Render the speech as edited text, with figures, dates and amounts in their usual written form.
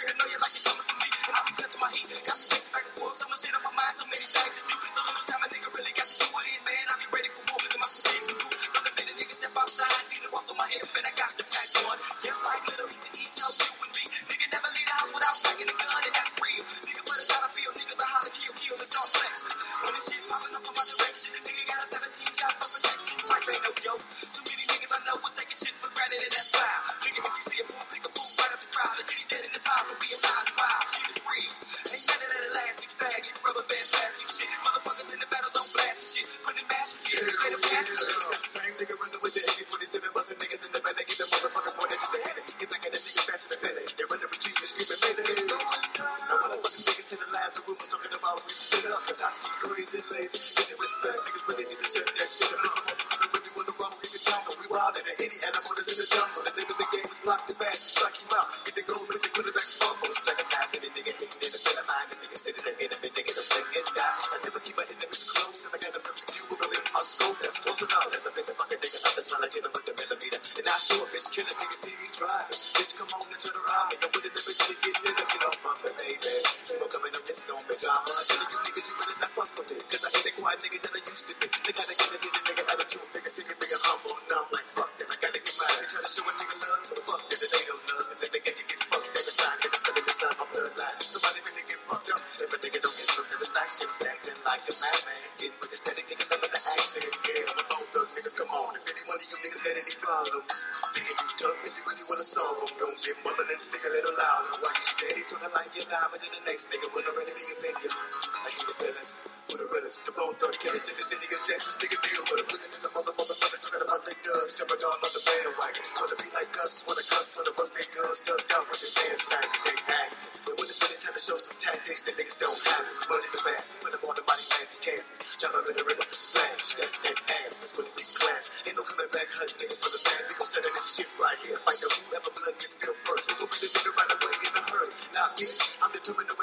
I know you like it coming from me, and I'll be touching my heat. Got me chasing back and forth, so much shit on my mind, so many things to do. So little time a nigga really got to do it in, man. I'll be ready for war, and my fatigue's too. From the minute nigga step outside, need the walls on my head, man, I got the pack on. Just like little easy eat, tell you and me. Nigga never leave the house without packing a gun, and that's real. Nigga, for the battlefield, niggas are holler, kill, and start flexing. When this shit popping up in my direction, nigga got a 17 shot for protection. Life ain't no joke. Too many niggas I know was taking shit for granted, and that's foul. Nigga, if you see a fool, pick a fool right up the crowd, and get him dead in his mouth for being blind wild. Shit is real. Ain't none of that elastic faggot, rubber band plastic shit. Motherfuckers in the battles on blast and shit. Putting massive shit, straight up casting shit. That's the same nigga running with the AK-47, busting niggas in the back, they get the motherfuckers more than just a headache. Get back at that nigga faster than Pele. They run the retreat and screaming, Pele. No motherfucking niggas to the lab, the rumors talking about we split up, cause I see crazy lazy. Niggas respect, niggas really need to shut that shit up. Motherfucker really wanna run, we can jungle. We wild and any animal that's in the jungle. The name of the game is block the back, strike him out. Get the goal, make the quarterback fumble. Strike a tie to the nigga hating in the center line. The nigga sitting there, enemy, nigga, the flame get down. I never keep my enemies close, cause I got a perfect view of them in my scope. That's close enough. Let the face and fucking nigga up, it's not like hit him with the millimeter. And I show a bitch kill a nigga, see me driving. Bitch, come on and turn around me. I'm with the never see it get lit up, get off my baby. Keep on coming up, this don't be drama. I'm telling you niggas, you really not fuck with me. Cause I ain't a quiet nigga that I used to be. They gotta get it in the nigga attitude, nigga singing, nigga humble. Now I'm like, fuck that, I gotta get mine. They try to show a nigga love, but fuck that, they don't love. Cause if they can't get fucked every time, niggas spending this time on bloodline. Somebody really get fucked up. If a nigga don't get some satisfaction, acting like a madman. Getting with the static nigga, loving the action. Yeah, I'm a bone thug, niggas, come on. If any one of you niggas got any problems, thinking you tough and you really wanna solve them, don't get mumbling, speak a little louder. Why you steady talking like you're live than the next nigga with already the opinion? I hear the feelings, who the realest, the bone thug killers in the city of Texas, nigga deal with them. Looking in the motherfuckers talking about their guns, jumping all on the bandwagon. Wanna be like us, wanna cuss, wanna bust their guns, stuck out with their hands signed, they hack. But when it's really time to show some tactics, the niggas don't have it. Money the bastards, put them on the body fancy cases. Jump up in the river, splash, that's their ass, cause when it be class, ain't no coming back, hunting niggas for the band. We gon' settle this shit right here, fight the whoever blood gets spilled first. We gon' be the nigga right away in a hurry. Not me, I'm determined to